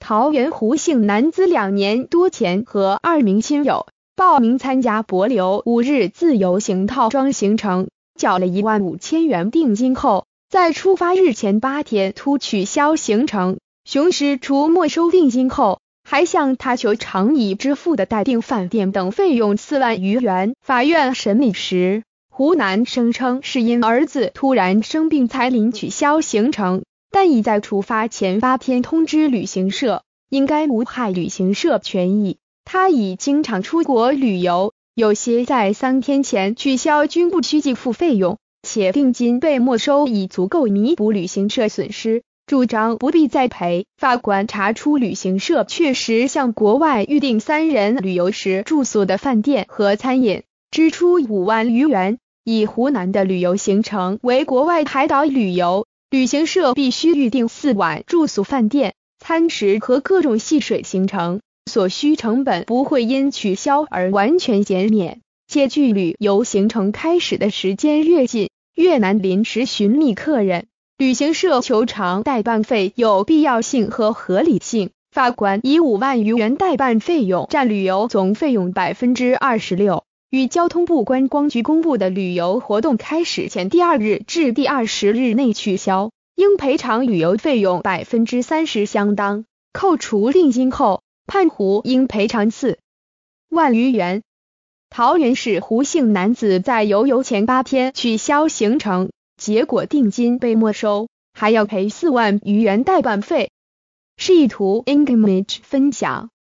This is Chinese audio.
桃园胡姓男子2年多前和2名亲友报名参加帛琉5日自由行套装行程，缴了15000元定金后，在出发日前8天突取消行程。雄狮除没收定金后，还向他求偿已支付的待订饭店等费用4万余元。法院审理时，胡男声称是因儿子突然生病才临取消行程，但已在出发前8天通知旅行社，应该无害旅行社权益。他已经常出国旅游，有些在3天前取消均不需给付费用，且定金被没收已足够弥补旅行社损失，主张不必再赔。法官查出旅行社确实向国外预订3人旅游时住宿的饭店和餐饮，支出5万余元。以湖南的旅游行程为国外海岛旅游，旅行社必须预订4晚住宿饭店、餐食和各种戏水行程，所需成本不会因取消而完全减免。且距旅游行程开始的时间越近，越难临时寻觅客人，旅行社求偿代办费有必要性和合理性。法官以5万余元代办费用占旅游总费用 26%， 与交通部观光局公布的旅游活动开始前第2日至第20日内取消，应赔偿旅游费用 30% 相当。扣除定金后，判胡应赔偿4万余元。桃园市胡姓男子在游前8天取消行程，结果定金被没收，还要赔4万余元代办费。示意图 Image 分享